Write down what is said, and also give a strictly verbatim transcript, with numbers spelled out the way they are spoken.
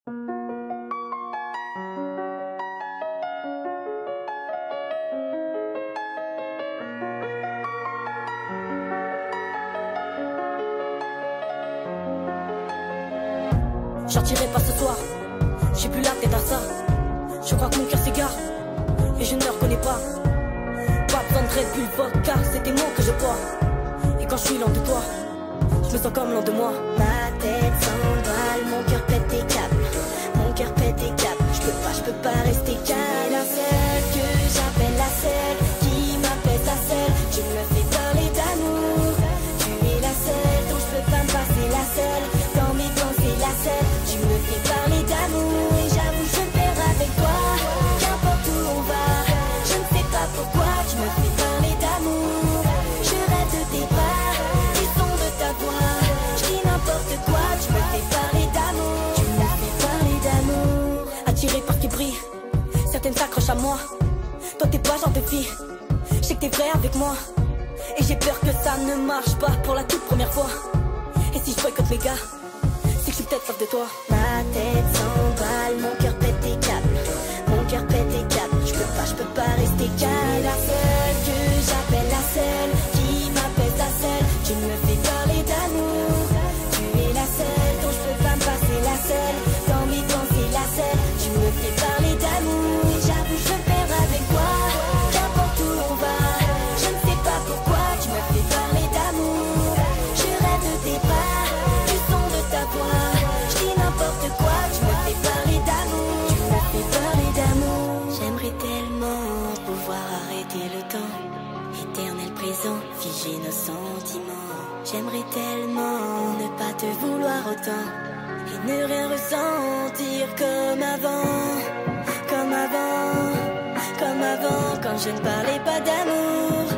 J'en pas ce soir, j'ai plus la tête à ça. Je crois que mon cœur s'égare et je ne le reconnais pas. Pas besoin de Red Bull vodka, c'est tes mots que je bois. Et quand je suis loin de toi, je me sens comme loin de moi. Ma tête s'emballe, mon cœur pète des câbles. Mon cœur pète des câbles, je peux pas, je peux pas rester calme. La celle que j'appelle la celle qui m'appelle ta selle. Tu me fais parler d'amour, tu es la seule dont je peux pas me passer la selle. Dans mes pensées la selle, tu me fais parler d'amour. Et j'avoue je me perds avec toi, qu'importe où on va. Je ne sais pas pourquoi tu me fais parler d'amour. Je rêve de tes bras, du son de ta voix. Je dis n'importe quoi, tu me fais parler d'amour. Tu me fais parler d'amour. Attiré par ce qui brille, certaines s'accrochent à moi. Toi t'es pas genre de fille, je sais que t'es vrai avec moi. Et j'ai peur que ça ne marche pas pour la toute première fois. Et si je boycotte mes gars, c'est que je suis peut-être sauf de toi. Ma tête s'emballe, mon cœur pète des câbles. Mon cœur pète des câbles, je peux pas, je peux pas rester calme. La seule que j'appelle la seule qui m'appelle ta selle. Tu me fais parler d'amour, tu es la seule dont je peux pas me passer la selle. Dans mes pensées la selle, tu me fais parler d'amour. Et j'avoue je me perds avec toi, qu'importe où on va. Je ne sais pas pourquoi tu me fais parler d'amour. Je rêve de tes bras, du son de ta voix. Je dis n'importe quoi, tu me fais parler d'amour. Tu me fais parler d'amour. J'aimerais tellement pouvoir arrêter le temps, éternel présent, figer nos sentiments. J'aimerais tellement ne pas te vouloir autant et ne rien ressentir comme avant, comme avant, comme avant quand je ne parlais pas d'amour.